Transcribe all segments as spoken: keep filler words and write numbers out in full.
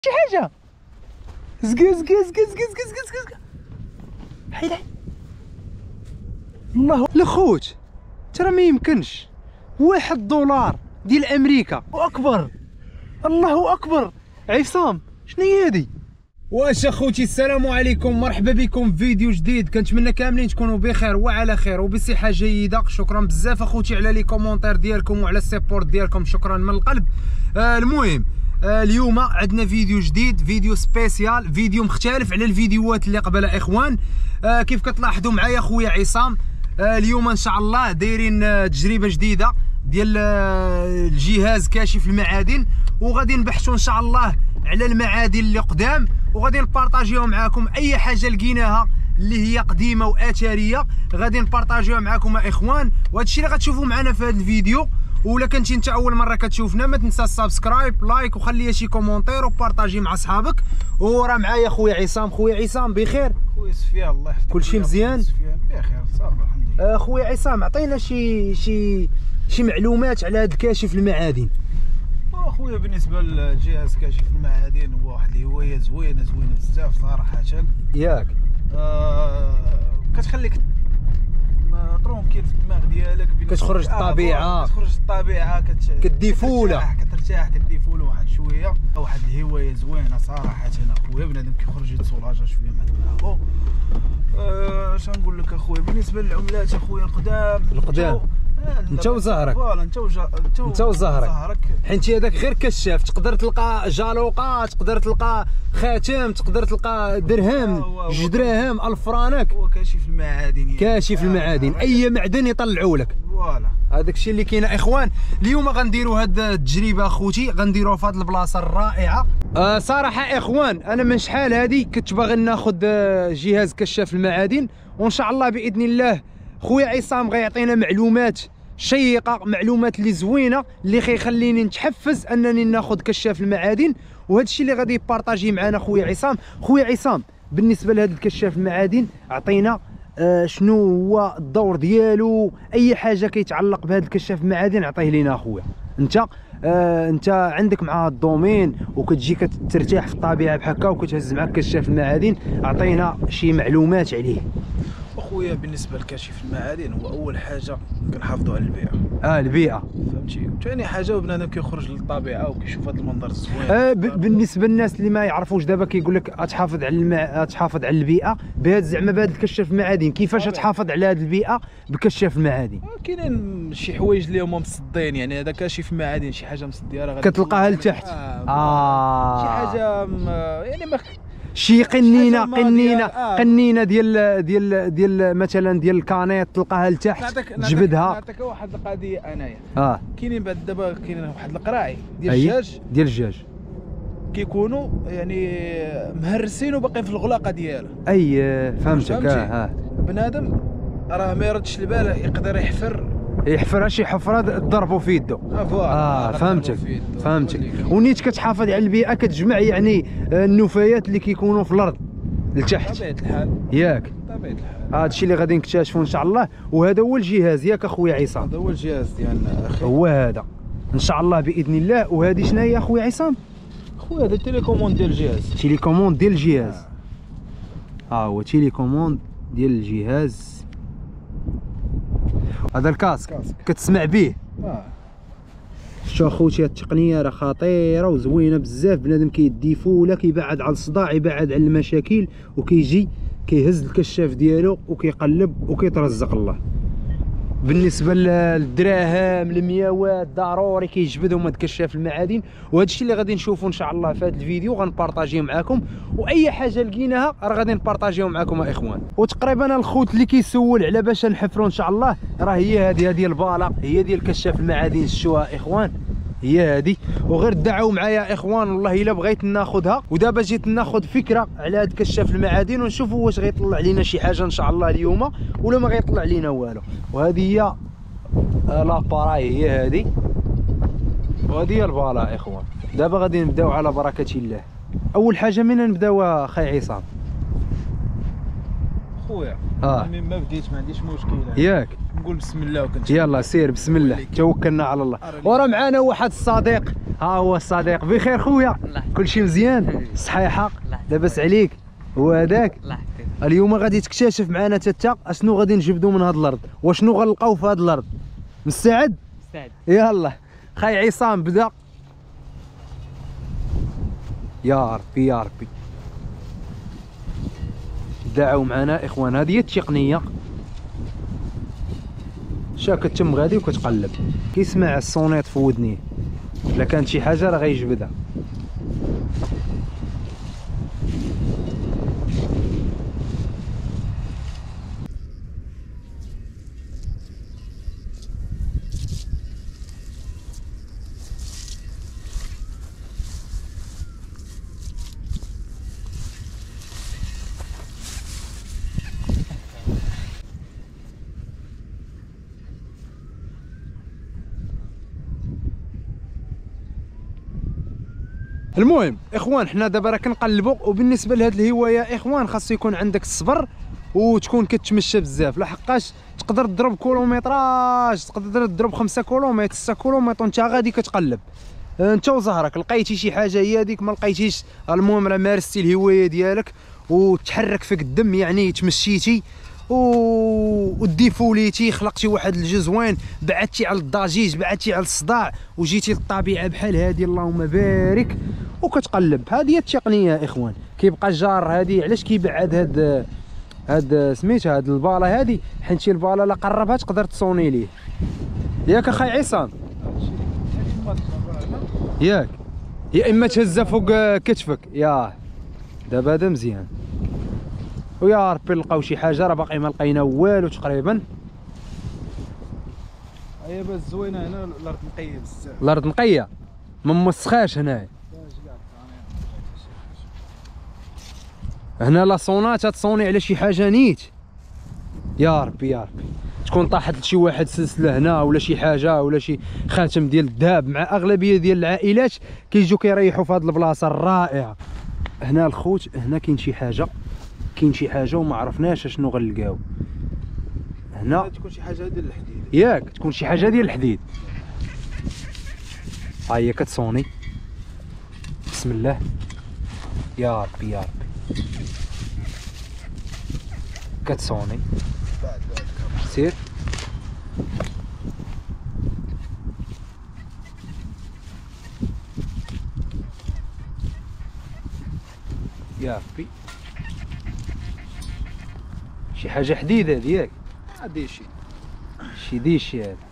شي حاجه زكا زكا زكا زكا زكا زكا زكا حيد الله الخوت ترى ما يمكنش واحد دولار ديال امريكا واكبر. الله اكبر. عصام شنو هي هادي؟ واش اخوتي السلام عليكم، مرحبا بكم في فيديو جديد. كنتمنى كاملين تكونوا بخير وعلى خير وبصحه جيده. شكرا بزاف اخوتي على لي كومونتير ديالكم وعلى السيبورت ديالكم، شكرا من القلب. آه المهم آه اليوم عندنا فيديو جديد، فيديو سبيسيال، فيديو مختلف على الفيديوهات اللي قبلها اخوان. آه كيف كتلاحظوا معايا خويا عصام، آه اليوم ان شاء الله دايرين آه تجربه جديده ديال آه الجهاز كاشف المعادن، وغادي نبحثوا ان شاء الله على المعادن اللي قدام، وغادي نبارطاجيو معاكم اي حاجه لقيناها اللي هي قديمه واثريه غادي نبارطاجيوها معاكم اخوان. وهذا الشيء اللي غتشوفوا معنا في هذا الفيديو. ولا كنتي انت اول مره كتشوفنا ما تنسى السبسكرايب لايك وخلي شي كومونتير وبارطاجي مع صحابك. وراه معايا خويا عصام. خويا عصام بخير؟ خويا سفيان الله يحفظك. كلشي مزيان؟ سفيان بخير صافي الحمد لله. آه خويا عصام عطينا شي شي شي معلومات على هذا الكاشف المعادن. اخويا بالنسبه للجهاز كاشف المعادن هو واحد الهوايه زوينه زوينه بزاف صراحه. ياك آه كتخليك ترونكيل في الدماغ ديالك، كتخرج الطبيعه آه كتخرج الطبيعه كت... كدي فوله كترتاح كدي فوله واحد شويه. واحد الهوايه زوينه صراحه اخويا. بنادم كيخرج يتسولاجا شويه مع دماغو. آه اش نقول لك اخويا بالنسبه للعملات اخويا القدام القدام انت وزهرك. فوالا انت وجا انت وزهرك. حيت هذاك غير كشاف، تقدر تلقى جالوقه، تقدر تلقى خاتم، تقدر تلقى درهم، جوج دراهم، ألف فرانك. هو كاشف المعادن يعني. كاشف المعادن، اي معدن يطلعوا لك. فوالا هذاك الشيء اللي كاين اخوان. اليوم غنديروا هاد التجربه اخوتي، غنديروها في هاد البلاصه الرائعه. آه صراحه اخوان انا من شحال هادي كنت باغي ناخذ آه جهاز كشاف المعادن، وان شاء الله باذن الله خويا عصام غيعطينا معلومات شيقه، معلومات اللي زوينه اللي خيخليني نتحفز انني ناخذ كشاف المعادن. وهذا الشيء اللي غادي يبارطاجي معنا خويا عصام. خويا عصام بالنسبه لهذا الكشاف المعادن عطينا آه شنو هو الدور ديالو، اي حاجه كيتعلق بهذا الكشاف المعادن عطيه لينا اخويا. انت آه انت عندك مع الدومين وكتجي كترتاح في الطبيعه بحال هكا وكتهز معك كشاف المعادن، عطينا شي معلومات عليه. اخويا بالنسبه لكاشف المعادن هو اول حاجه كنحافظوا على البيئه. اه البيئه فهمتي. ثاني حاجه بنادم كيخرج للطبيعه وكيشوف هذا المنظر الزوين. آه بالنسبه للناس اللي ما يعرفوش دابا كيقول لك تحافظ على الماء، تحافظ على البيئه بهذا زعما بهذا الكشاف المعادن. كيفاش تحافظ على هذه البيئه بكشاف المعادن؟ كاينين شي حوايج اللي هما مصدين، يعني هذا كاشف معادن شي حاجه مصديه راه كتلقاها لتحت. اه, آه. شي حاجه يعني ما شي قنينه قنينه آه. قنينه ديال ديال ديال مثلا ديال الكانيط تلقاها لتحت تجبدها. نعطيك واحد القضيه انايا. اه كاينين بعد دابا كاينين واحد القراعي ديال أيه؟ الدجاج ديال الدجاج كيكونوا يعني مهرسين وباقيين في الغلاقه ديالها. اي فهمتك. اه اه بنادم راه ما يردش البال يقدر يحفر يحفرها شي حفره ضربوا في يده. اه فوالا. اه فهمتك فهمتك. ونيت كتحافظ على البيئه كتجمع يعني النفايات اللي كيكونوا في الارض لتحت. طبيعه الحال ياك طبيعه الحال. هذا الشيء اللي غادي نكتشفوا ان شاء الله. وهذا هو الجهاز ياك اخويا عصام. هذا هو الجهاز ديالنا اخي. هو هذا ان شاء الله باذن الله. وهذه شنو هي اخويا عصام؟ خويا هذا تيليكوموند ديال الجهاز. تيليكوموند ديال الجهاز. ها آه هو تيليكوموند ديال الجهاز. هذا الكاسك كتسمع به. اه شو اخوتي التقنيه راه خطيره وزوينه بزاف. بنادم كيدي فوله كيبعد على الصداع، يبعد على المشاكل، وكيجي كيهز الكشاف ديالو وكيقلب وكيترزق الله. بالنسبه للدراهم المياوات ضروري كيجبدهم هاد كشاف المعادن. وهذا الشيء اللي غادي نشوفوا ان شاء الله في هذا الفيديو غنبارطاجيه معكم. واي حاجه لقيناها راه غادي نبارطاجيو معكم اخوان. وتقريبا الخوت اللي كيسول على باش نحفروا ان شاء الله راه هي هذه هذه الباله، هي ديال كشاف المعادن. شتوها اخوان هي هذه. وغير دعوا معايا اخوان والله الا بغيت ناخذها. ودابا جيت ناخذ فكره على هذا كشاف المعادن ونشوفوا واش غيطلع لينا شي حاجه ان شاء الله اليوم ولا ما غيطلع لينا والو. وهذه هي لاباراي هي هذه، وهذه هي البالا اخوان. دابا غادي نبداو على بركه الله. اول حاجه من نبداو اخي عصام؟ خويا اه من ما بديت ما عنديش مشكل ياك. نقول بسم الله وكنت يلا سير بسم الله توكلنا على الله. وراه معنا واحد الصديق ها هو الصديق. بخير خويا؟ كلشي مزيان؟ صحيحه؟ لاباس عليك؟ هو هذاك؟ اليوم غادي تكتشف معنا تتا اشنو غادي نجبدوا من هاد الارض وشنو غنلقاو في هاد الارض. مستعد؟ مستعد. يلا خاي عصام بدا. يا ربي يا ربي دعوا معنا اخوان. هذه هي التقنيه. شا كتم غادي وكتقلب كيسمع الصونيط في ودنيه. الا كانت شي حاجه راه غيجبدها. المهم اخوان حنا دابا راه كنقلبوا. وبالنسبه لهاد الهوايه اخوان خاصو يكون عندك الصبر وتكون كتمشى بزاف، لحقاش تقدر تضرب كيلومتراج، تقدر تضرب خمسة كيلومتر ستة كيلومتر وانت غادي كتقلب انت وزهرك. لقيتي شي حاجه هي هذيك، ما لقيتيش المهم راه مارستي الهوايه ديالك وتحرك فيك الدم، يعني تمشيتي وديفوليتي، خلقتي واحد الجزوين، بعدتي على الضجيج، بعدتي على الصداع وجيتي للطبيعه بحال هذه اللهم بارك وكتقلب. هذه هي التقنيه يا اخوان. كيبقى الجار هذه علاش كيبعد هاد هاد سميتها هاد الباله هذه، حيت شي الباله لا قربها تقدر تصوني ليه. ياك اخاي عصام؟ ياك يا اما تهزها فوق كتفك. ياه دابا هذا مزيان. ويا ربي نلقاو شي حاجه، راه باقي ما لقينا والو تقريبا. هي باش زوينه هنا الارض نقيه بزاف. الارض نقيه ما موسخاش هنايا. هنا لا صونات تصوني على شي حاجه نيت. يا ربي يا ربي تكون طاحت لشي واحد سلسله هنا ولا شي حاجه ولا شي خاتم ديال الذهب. مع اغلبيه ديال العائلات كيجيو كيريحوا في هذه البلاصه الرائعه. هنا الخوت هنا كاين شي حاجه، كاين شي حاجه وما عرفناش شنو غنلقاو هنا. تكون شي حاجه ديال الحديد. ياك تكون شي حاجه ديال الحديد. ها هي كتصوني. بسم الله يا ربي يا ربي كتصوني. سير يا ربي شي حاجه حديد هذه ياك؟ هادي شي شي ديشي هذا.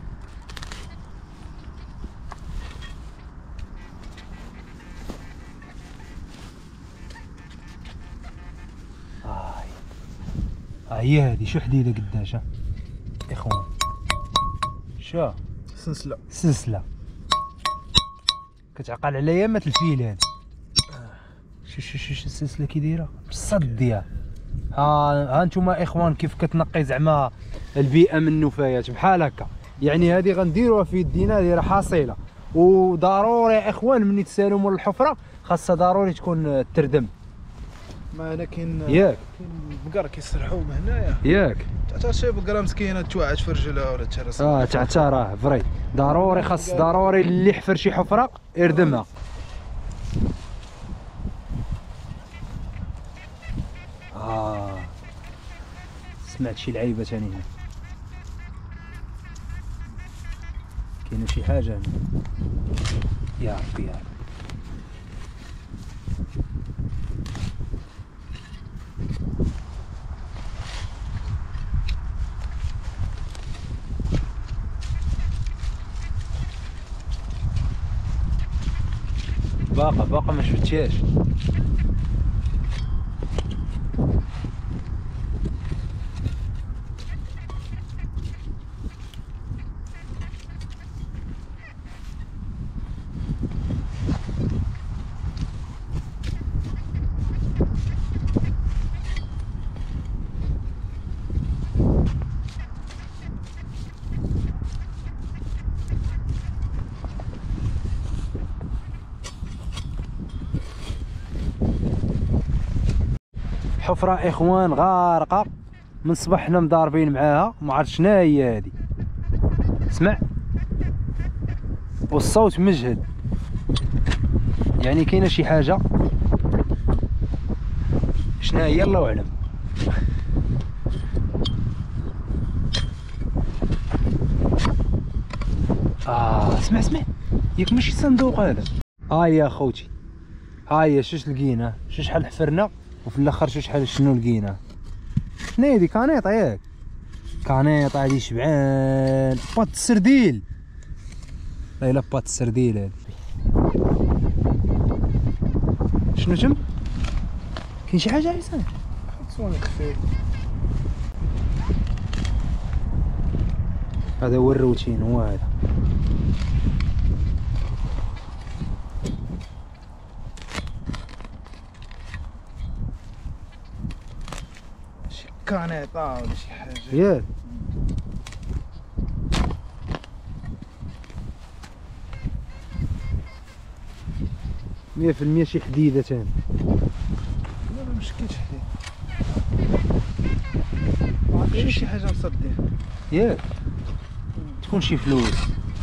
هاي ها هي هذه. شو حديده قداش اخوان؟ شو سلسله سلسله كتعقل على يامة الفيل هذه. شو شو شو شو السلسله كي دايره بالصد ديالها. ها ها نتوما اخوان كيف كتنقي زعما البيئه من النفايات بحال هكا. يعني هذه غنديروها في يدينا، هذه راه حاصله. وضروري يا اخوان ملي تسالوا مول الحفره خاصها ضروري تكون تردم. ما هنا كاين ياك كاين البقر كيسرحوا من هنايا. ياك حتى شي بقره مسكينه توعد في رجلها ولا تهرس. اه تعتا راه فري. ضروري خاص ضروري اللي يحفر شي حفره يردمها. آه سمعت شي لعيبه ثاني هنا. كاينه شي حاجه هنا. يا ربي يا ربي باقا باقا ما شفتيهاش. حفرة اخوان غارقة من صباح حنا مضاربين معاها، ما عرفت شنو هي هذه. اسمع والصوت مجهد. يعني كاينه شي حاجه، شنو هي الله اعلم. اه اسمع اسمع، ياك ماشي صندوق هذا. ها هي اخوتي، ها هي شوش لقينا، شو شحال حفرنا وفي الاخر شو شحال شنو لقينا. شنو هادي؟ كانيطه ياك؟ كانيطه هادي شبعان. بات السرديل، لا لا بات السرديل هادي. شنو تم؟ كاين شي حاجه عيسى؟ صوني خفيف. هذا هو الروتين، هو هذا. شي كانيطه ولا شي حاجه ياك مية في المية شي حديده تاني. لا ما مشكلش حديد، عطيني شي حاجه مصديه. ياك تكون شي فلوس.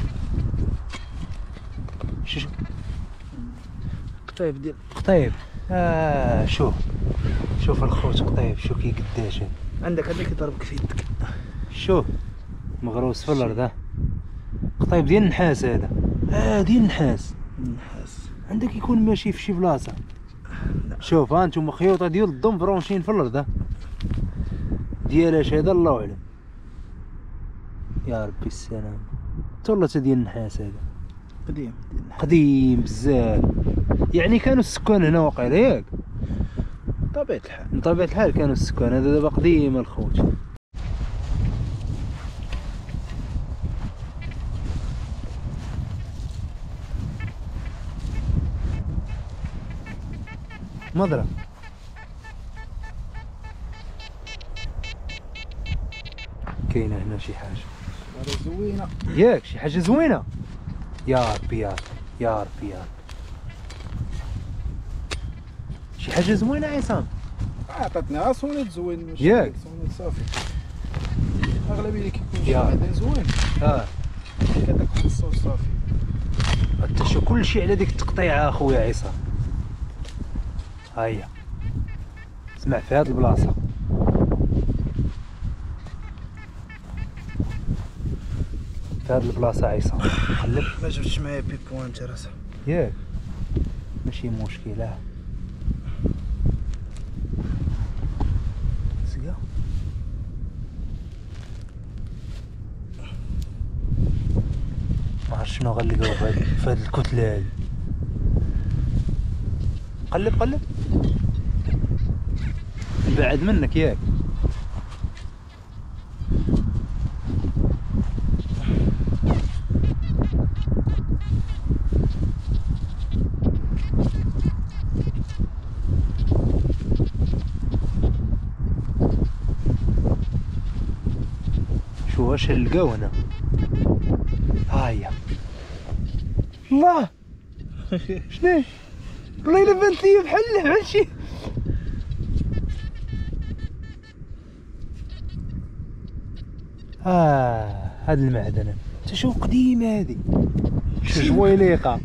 شو قطيب ديال قطيب. اه شوف شوف الخوت قطيب، شوف كي قداش هاد. عندك هذاك يضربك في يدك. شوف مغروس في الارض. ها قطيب ديال النحاس هذا. اه ديال النحاس. النحاس عندك يكون ماشي في شي بلاصه. شوف ها انتم خيوطه ديال الضم فرونشين في الارض. ها ديال اش هذا الله اعلم. يا ربي السلام. والله تا ديال النحاس هذا قديم ديال النحاس. قديم بزاف، يعني كانوا السكان هنا واقيلا ياك؟ بطبيعة الحال من طبيعة الحال كانوا السكان. هذا دابا قديم الخوت. مضرب كاينه هنا شي حاجه هذا زوينه ياك، شي حاجه زوينه. يا ربي يا ربي يا ربي يا ربي، شي حاجه زوينه عصام. عطاتني صونيت زوين ماشي ياك. صونيت صافي. اغلبيه اللي كيكون يا. بعدين زوين اه كذاك واحد الصوت صافي. انت شو كلشي على ديك التقطيعه اخويا عصام. ها هي اسمع في هاد البلاصه. في هاد البلاصه عصام قلب. ما جبتش معايا بيبو انت راسها. ياك ماشي مشكله. سقا ما عرفت شنو غنلقاو في هاد في هاد الكتله هادي. قلب قلب بعد منك ياك. شو واش نلقاو هنا. ها هي. الله شنو والله الا بانت ليا بحال بحال شي. اه هاد المعدنه انت شوف قديمه هادي. شو جويليقه.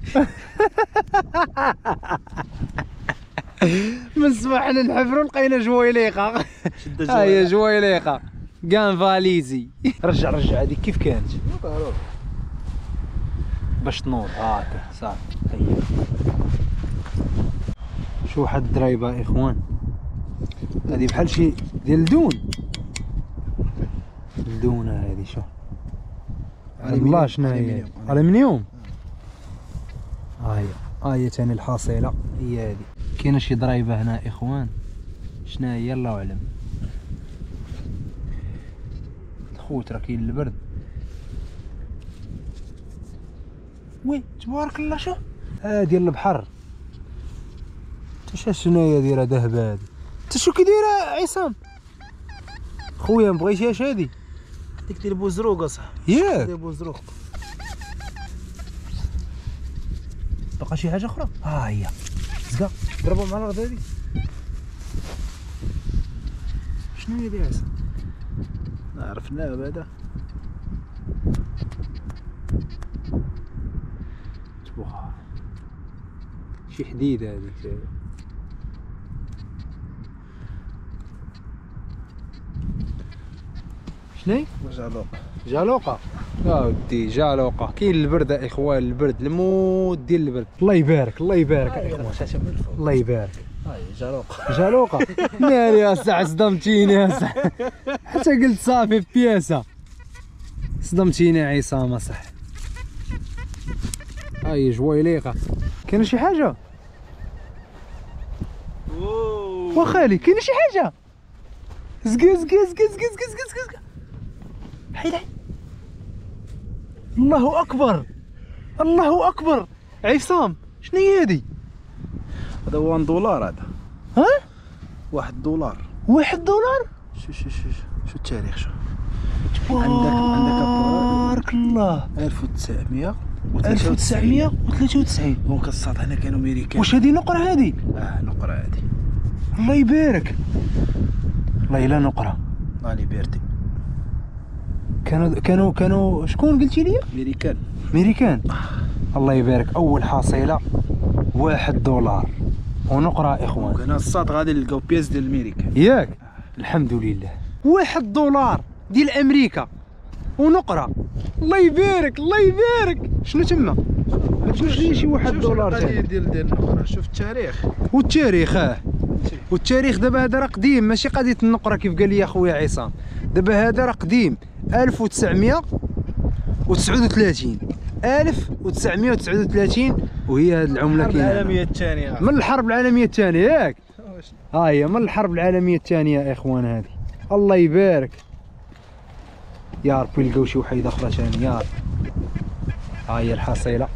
من الصباح حنا نحفروا لقينا جويليقه. ها هي جويليقه كان فاليزي. رجع رجع هذيك كيف كانت باش تنوض. هاكا صافي هيا. شو واحد الدرايبه اخوان، هذه بحال شي ديال الدون. الدونه هذه شوف الله شنو هي. الومنيوم. ها هي ها هي ثاني الحصيله هي هذه. كاينه شي ضرايبه هنا اخوان، شنو هي الله اعلم. خوت راه كاين البرد. وي تبارك الله. شوف ها ديال البحر. انت شنو هي دايره ذهب هادي. انت شو كي دايره عصام خويا؟ مبغيتيهاش هادي ديك ديال بوزروق اصاحبي. ياك ديال بوزروق. بقى شي حاجه اخرى. ها هي زقا ضربوا مع الارض هادي. شنو هي دي عصام؟ عرفناه بعدا. تبوها شي حديده هذيك. شني؟ جالوقه. جالوقه. يا ودي جالوقه. كاين البرد اخوان، البرد الموت ديال البرد. الله يبارك الله يبارك اخوان. الله يبارك. هاي جالوقه. جالوقه. ناري يا ساعة صدمتيني يا ساعة. حتى قلت صافي بياسه. صدمتيني يا عصام صح. هاي جويليقه. كاين شي حاجه؟ وخالي كاين شي حاجه؟ زقا زقا زقا زقا زقا زقا زقا. حيد حيد. الله اكبر الله اكبر. عصام شنو هي هادي؟ هذا هو دولار هذا. ها؟ واحد دولار. واحد دولار؟ شو شو شو شو التاريخ شو؟ عندك عندك بارك الله. ألف وتسعمية ألف وتسعمية وثلاثة وتسعين. دونك الصاد هنا كانوا امريكان. واش هادي نقرة هادي؟ اه نقرة هادي. الله يبارك. والله الا نقرة. لا ليبرتي. كانوا كانوا كانوا شكون قلتي لي؟ امريكان. امريكان. الله يبارك. اول حصيلة واحد دولار ونقرة اخوان. هنا الصاد غادي نلقاو بياس ديال الميريكان. ياك؟ الحمد لله. واحد دولار ديال امريكا ونقرة. الله يبارك الله يبارك. شنو تما؟ ما تجوش لي شي واحد دولار ثاني ديال ديال النقرة. شوف التاريخ. والتاريخ اه والتاريخ دابا هذا راه قديم، ماشي قضية النقرة كيف قال لي خويا عصام. دابا هذا راه قديم. ألف وتسعمية وتسعة وثلاثين. ألف وتسعمية وتسعة وثلاثين وهي هذه العملة الحرب كاينة العالمية الثانية. من الحرب العالمية الثانية ياك؟ ها هي من الحرب العالمية الثانية يا اخوان هذه. الله يبارك. يا ربي نلقاو شي وحيدة أخرى ثاني يا رب. ها هي الحصيلة.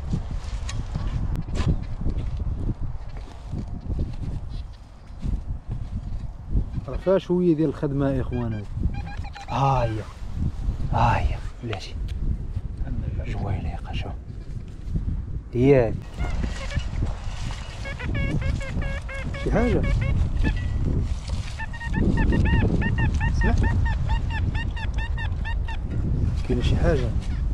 راه فيها شوية ديال الخدمة يا اخوان هذه. ها هي ها هي بلاتي جويليقة. شوف هي هادي. شي حاجة اسمع كاينة شي حاجة.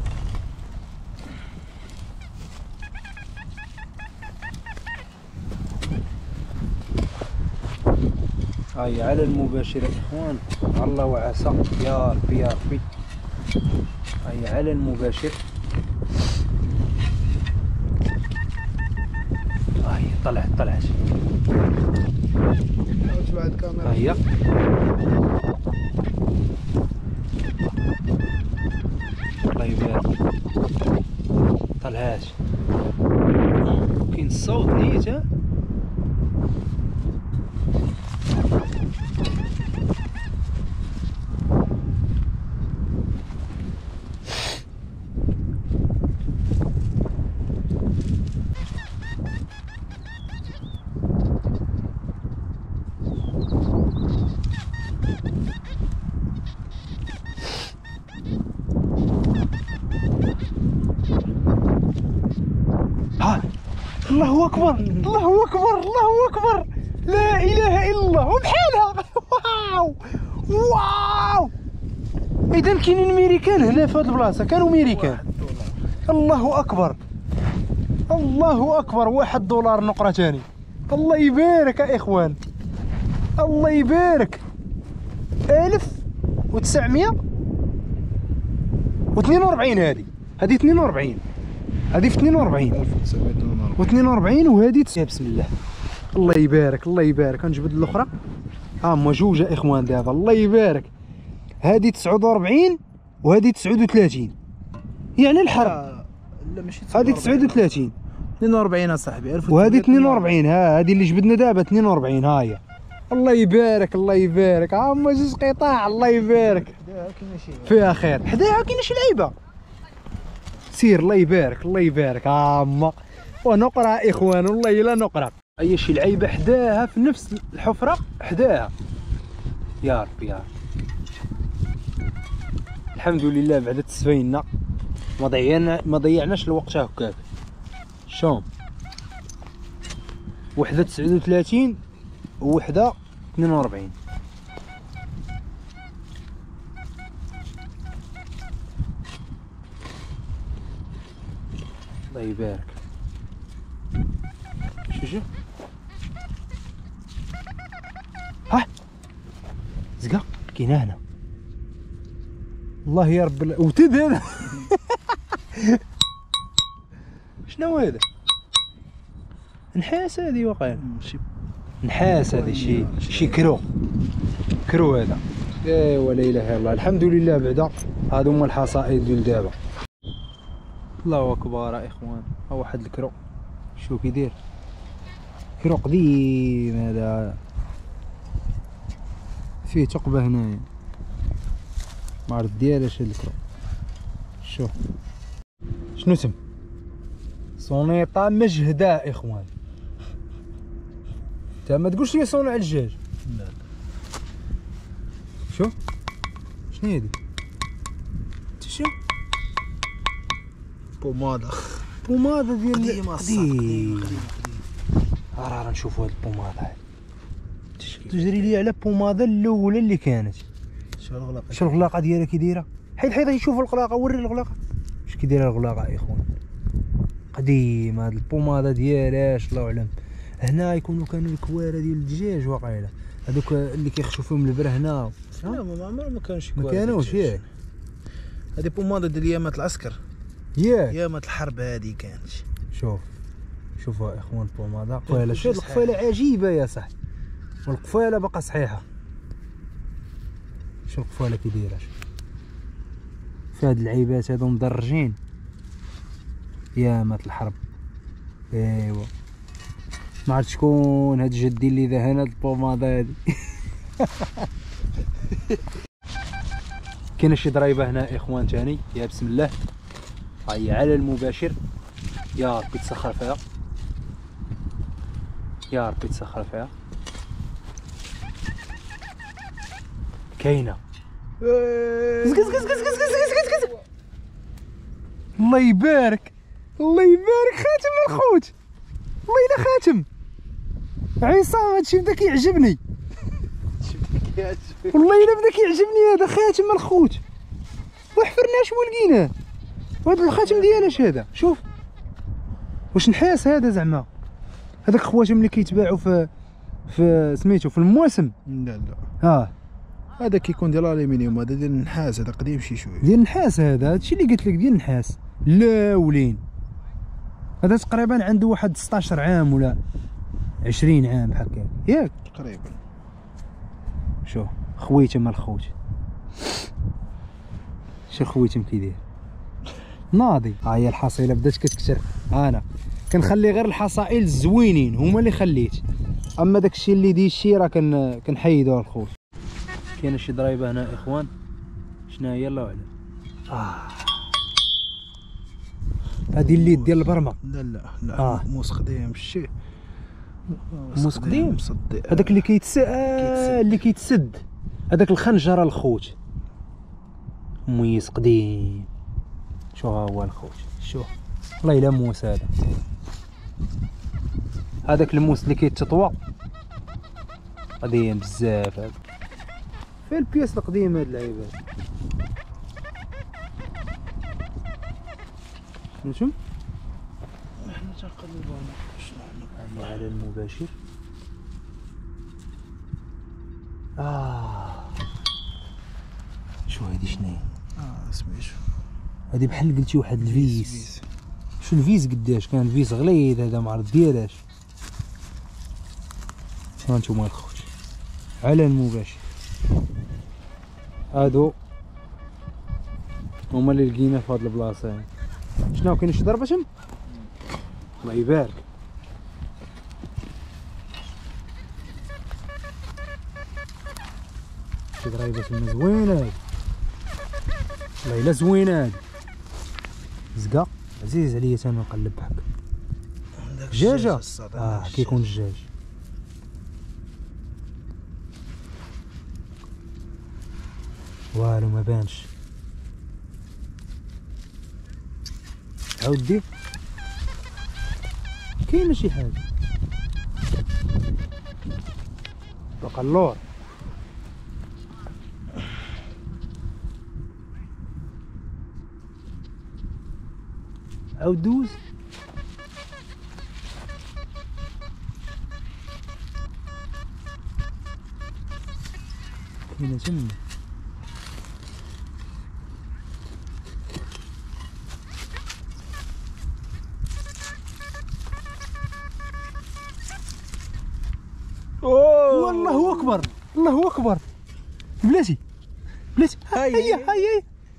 هاي على المباشر يا اخوان. الله وعسى يا ربي يا ربي. هاي على المباشر. هاي طلعت طلعت. بعد الكاميرا. هيا الله يبارك. طلعات. كاين الصوت نيت. ها ها. الله اكبر الله اكبر الله اكبر. لا اله الا الله. وبحالها. واو واو. اذا كاينين امريكان هنا في هذه البلاصه. كانوا امريكان. الله اكبر الله اكبر. واحد دولار نقرة ثاني. الله يبارك يا اخوان. الله يبارك. ألف وتسعمية واثنين وأربعين. هذه هذه اثنين وأربعين. هذه في اثنين وأربعين واثنين وأربعين وهذه بسم الله. الله يبارك الله يبارك. غنجبد الاخرى. ها هما جوج يا اخوان دابا. الله يبارك. هذه تسعة وأربعين وهذه تسعة وثلاثين. يعني الحرب. لا ماشي هذه تسعة وثلاثين اثنين وأربعين اصاحبي. وهذه اثنين وأربعين. ها هذه اللي جبدنا دابا اثنين وأربعين. ها هي. الله يبارك الله يبارك. ها هما جوج قطاع. الله يبارك. فيها خير. حداها كاينه شي لعيبه. سير الله يبارك الله يبارك. ها هما ونقرا اخوان. والله الا نقرا. اي شي لعيبه حداها في نفس الحفره حداها. يا ربي يا رب. الحمد لله بعد تسفينا ما ضيعنا ما ضيعناش الوقت هكاك. شوم وحده تسعة وثلاثين ووحده اثنين وأربعين. الله يبارك. شوف شوف ها زقا كاينه هنا الله يا رب وتد هذا شنو هذا نحاس هذه واقيلا شي نحاس هذه شي شي كرو كرو هذا ايوا لا اله الا الله الحمد لله بعدا هادو هما الحصائد ديال دابا الله اكبر يا اخوان ها واحد الكرو شوف كي داير كرو قديم هذا فيه ثقبه هنايا ما عرفت ديالاش هاد الكرو شوف شنو سم سونيطا مجهده اخوان انت ما تقولش لي صونع الدجاج لا شوف شنو هادي شوف بوماده بوماده ديال قديمه قديم قديم قديم راه راه نشوفوا هاد البوماده هادي تجري لي على البوماده الاولى اللي كانت شوف الغلاقه شوف الغلاقه ديالها كي دايره حيد حيد يشوف الغلاقه وري الغلاقه اش كي دايره الغلاقه يا اخوان قديم هاد البوماده ديالاش الله اعلم هنا يكونوا كانوا الكواره ديال الدجاج واقيلا هذوك اللي كيخشوا فيهم البره هنا لا ما عمره ما كانش ما كانوش ياك هذه بوماده ديال ايامات العسكر ياك ايامات الحرب هذه كانت شوف شوفوا يا اخوان البوماده قفاله شوف القفاله عجيبه يا صاحبي والقفاله باقا صحيحه شوف القفاله كي دايره في هاد العيبات هادو مدرجين يامات الحرب ايوا ما عرفت شكون هاد جدي اللي دهن هاد البوماده هادي كاينه شي ضريبه هنا اخوان تاني يا بسم الله هاهي على المباشر يا ربي تسخر فيها يا ربي تسخر فيها كاينه زق زق زق زق زق زق الله يبارك الله يبارك خاتم الخوت والله الا خاتم عصام هادشي بدا كيعجبني والله الا بدا كيعجبني هذا خاتم الخوت وحفرناه شنو لقيناه وهذا الخاتم ديالاش هذا شوف واش نحاس هذا زعما هذاك خواتم اللي كيتباعوا في في سميتو في المواسم لا لا اه هذا كيكون ديال الالومنيوم هذا ديال النحاس هذا قديم شي شويه ديال النحاس هذا هادشي اللي قلت لك ديال النحاس لا ولين هذا تقريبا عنده واحد ستاشر عام ولا عشرين عام هكا ياك تقريبا شوف خويتم مال الخوت شو خويتم كي داير ناضي ها هي الحصيله بدات كتكثر انا كنخلي غير الحصائل الزوينين هما اللي خليت اما داكشي اللي ديشي راه كن كنحيدوه الخوت كاينه شي ضريبه هنا اخوان شنو هي الله اعلم اه هادي اللي ديال البرمه لا لا لا آه. موس قديم شي موس قديم مصدي هذاك اللي كيتس آه اللي كيتسد هذاك الخنجر الخوت ميس قديم شو ها هو الخوت شوف والله الا موس هذا هذاك الموس اللي كيتطوى قديم بزاف هذا فين البياس القديمه هاد اللعيبات شنو احنا تنقلبوا شنو على المباشر اه شو هادي شنو هي اه سميتو هادي بحال قلتي واحد الفيس شو الفيس قداش كان الفيس غليظ هذا ما عرفت ديالاش ها نتوما الخوت على المباشر هادو هما اللي لقينا في هاد البلاصه هادي شنو كاين شي ضربه شم الله يبارك شي ضريبه تما زوينه هادي والله الا زوينه هادي زقا عزيز عليا انا نقلب هكا دجاجه اه كيكون دجاج والو ما بانش عودي كاينه شي حاجه بقى اللور عاود دوز كاينه تما. اوه الله اكبر الله اكبر بلاتي بلاتي هاي هيا هيا.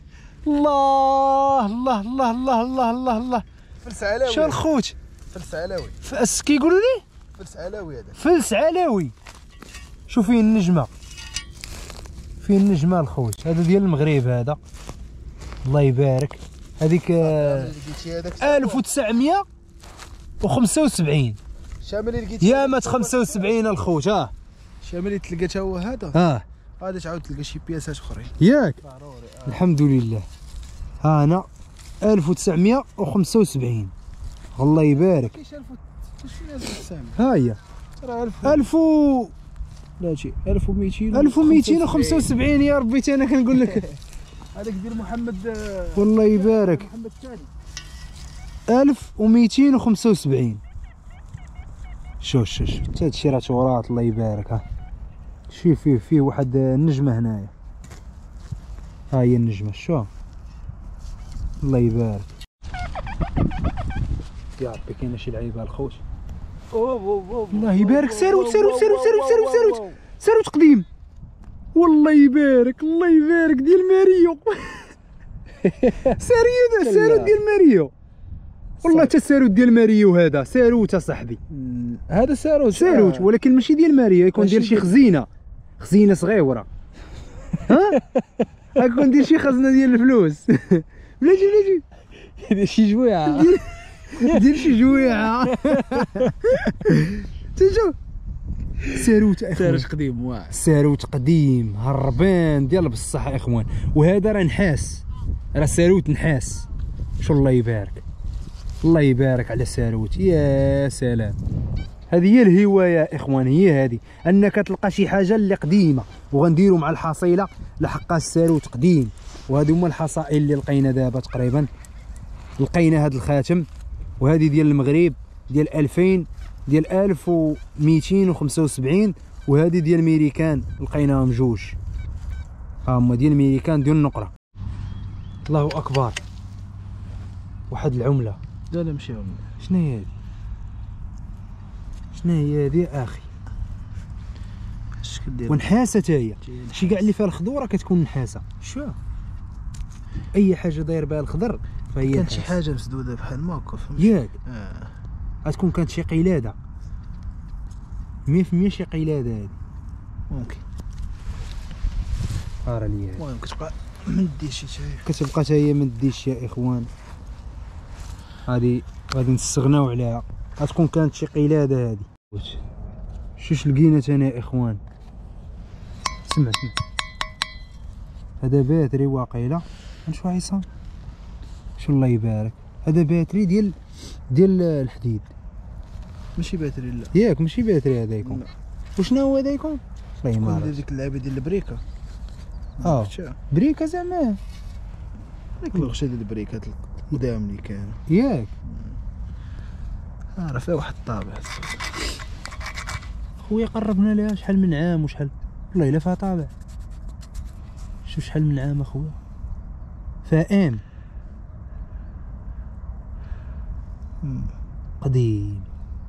الله الله الله الله الله الله الله. فلس علاوي. شو الخوت؟ فلس علاوي. فاس كيقولوا لي؟ فلس علاوي هذا. فلس علاوي. شوف فيه النجمه، فيه النجمه الخوت. هذا ديال المغرب هذا، الله يبارك. هذيك ألف وتسعمية وخمسة وسبعين. شامل لقيت يا مات خمسة وسبعين الخوت. اه شامل تلقى هو هذا. اه غادي تعاود تلقى شي بياسات اخرين ياك. ضروري. آه. الحمد لله. ها انا ألف وتسعمية وخمسة وسبعين. الله يبارك. كاينش ألف شنو تسعمية. ها هي راه ألف ألف و لا شي ألف ومئتين ألف ومئتين وخمسة وسبعين. يا ربي انا كنقول لك. هذاك ديال محمد. والله يبارك. محمد الثاني ألف ومئتين وخمسة وسبعين. شوف شوف شوف هاد الشيء راه تورات. الله يبارك. ها شوف فيه فيه واحد النجمه هنايا. ها هي النجمه شو. الله يبارك. يا ربي كاينه شي لعيبه الخوت. الله يبارك. ساروت ساروت ساروت ساروت ساروت ساروت ساروت قديم. والله يبارك الله يبارك ديال ماريو. ساروت ساروت ديال ماريو. والله حتى الساروت ديال ماريو هذا ساروت اصاحبي. هذا ساروت. ساروت ولكن ماشي ديال ماريو، يكون ديال شي خزينه، خزينه صغيره. ها غنكون ديال شي خزنه ديال الفلوس. بلاتي بلاتي ديال شي جويعه. ديال شي جويعه. تشوف ساروت اخوان. ساروت قديم واعر. ساروت قديم هربان ديال بصح اخوان. وهذا راه نحاس، راه ساروت نحاس. شو الله يبارك. الله يبارك على ساروت. يا سلام. هذه هي الهوايه اخوان، هي هذه انك تلقى شي حاجه اللي قديمه وغنديروا مع الحصيله لحقها الساروت قديم. وهذو هما الحصائل اللي لقينا دابا تقريبا. لقينا هذا الخاتم وهذه ديال المغرب ديال ألفين ديال ألف ومئتين وخمسة وسبعين، وهذه ديال ميريكان لقيناهم جوج. ها هما ديال ميريكان ديال النقره. الله اكبر. واحد العمله. لا لا ماشي عمله. شنو هي هذه؟ شنو هي هذه يا اخي؟ الشكل ديال ونحاسه حتى هي. شي كاع اللي فيها الخضوره كتكون نحاسه. شو اي حاجه داير بها الخضر فهي كانت شي حاجه مسدوده بحال ما هكا فهمت. ياك. اه غتكون كانت شي قلاده مية في المية. شي قلاده هذه ممكن. راه ليا المهم كتبقى مدي شي شي. كتبقى حتى هي ما ديش يا اخوان. هذه غادي نستغناو عليها. غتكون كانت شي قلاده هذه. شوش لقينا تانا يا اخوان. سمع سمع هذا باتري واقيلا. نشوف عصام. شو الله يبارك. هذا باتري ديال ديال الحديد. ماشي باتري لا. ياك ماشي باتري هذا يكون. وشنو هو هذا يكون؟ الله ما كون عرفت. ديك اللعبه ديال البريكه. اه بريكه زعما. ديك الغشه ديال البريكات القدام اللي كانوا. ياك. اه راه فيها واحد الطابع. خويا قربنا لها شحال من عام وشحال. والله الا فيها طابع. شوف شحال من عام اخويا. فيها ام قديم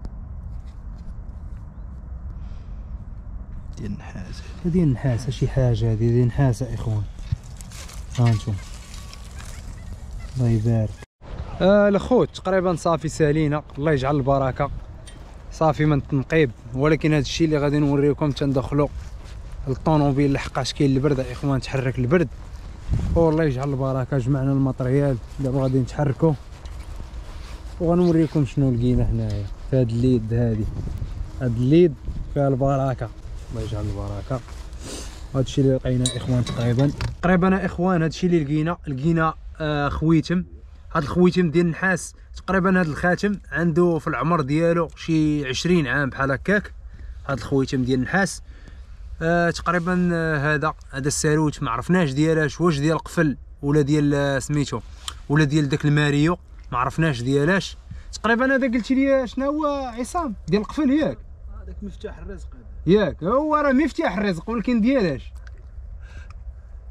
ديال النحاس. هذه النحاسه شي حاجه. هذه ديال النحاسه اخوان. ها انتم الله يبارك. آه الخوت تقريبا صافي سالينا. الله يجعل البركه. صافي من التنقيب. ولكن هذا الشيء اللي غادي نوريكم تندخلوا الطوموبيل لحقاش كاين البرد يا اخوان. تحرك البرد والله يجعل البركه. جمعنا الماتريال دابا غادي نتحركوا وغنوريكم شنو لقينا هنايا في هاد الليد. هادي هاد الليد فيها البركه. الله يجعل البركه. هاد الشيء اللي لقينا اخوان تقريبا تقريبا يا اخوان. هاد الشيء اللي لقينا لقينا آه خويتم. هاد الخويتم ديال النحاس تقريبا. هاد الخاتم عنده في العمر ديالو شي عشرين عام بحال هكاك. هاد الخويتم ديال النحاس آه تقريبا. آه هذا هذا الساروت ما عرفناش ديالاش واش ديال قفل ولا ديال آه سميتو ولا ديال داك الماريو. ما عرفناش ديالاش تقريبا. هذا قلتي لي شنو هو عصام ديال القفل ياك؟ هذاك مفتاح الرزق هذا. ياك هو راه مفتاح الرزق ولكن ديالاش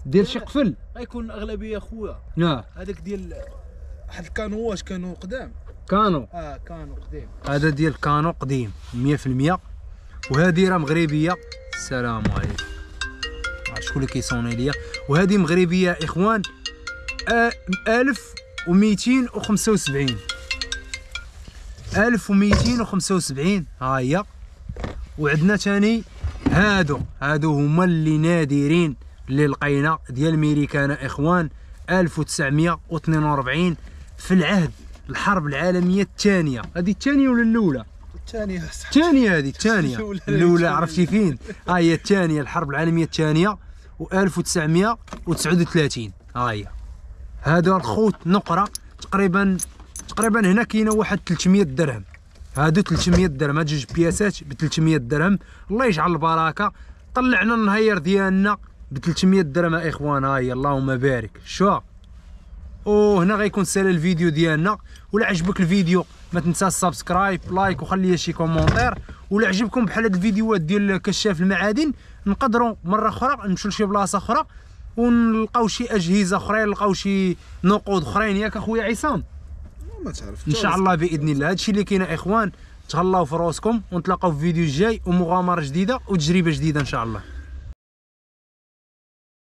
ديال شي قفل غيكون اغلبيه خويا. اه هذاك ديال واحد الكانواش كانوا قدام. كانو اه كانوا قديم. هذا ديال كانو قديم مية في المية. وهذه راه مغربيه. السلام عليكم. عرفت شكون اللي كيصوني ليا. وهذه مغربيه يا اخوان. آه ألف ومئتين وخمسة وسبعين. ألف ومئتين وخمسة وسبعين ها هي. وعندنا ثاني هادو هادو هما اللي نادرين اللي لقينا ديال ميريكانا اخوان. ألف وتسعمية واثنين وأربعين في العهد الحرب العالميه الثانيه. هذه الثانيه ولا الاولى؟ الثانيه. الثانيه هذه الثانيه. الاولى عرفتي فين؟ ها هي الثانيه الحرب العالميه الثانيه و ألف وتسعمية وتسعة وثلاثين ها هي. هذا الخوت نقره تقريبا تقريبا هنا كاينه واحد ثلاثمية درهم. هادو ثلاثمية درهم. هاد جوج بياسات ب ثلاثمية درهم. الله يجعل البركه. طلعنا النهير ديالنا ب ثلاثمية درهم يا اخوان. ها هي اللهم بارك. شو وهنا غيكون سال الفيديو ديالنا. ولا عجبك الفيديو ما تنساش سبسكرايب لايك وخلي شي كومونتير. ولا عجبكم بحال هاد الفيديوهات ديال كشاف المعادن نقدروا مره اخرى نمشيو لشي بلاصه اخرى ونلقاو شي اجهزه اخرين نلقاو شي نقود اخرين. ياك اخويا عصام؟ ما تعرف ان شاء الله باذن الله. هادشي اللي كاين اخوان. تهلاو في راسكم ونتلاقاو في فيديو جاي ومغامره جديده وتجربه جديده ان شاء الله.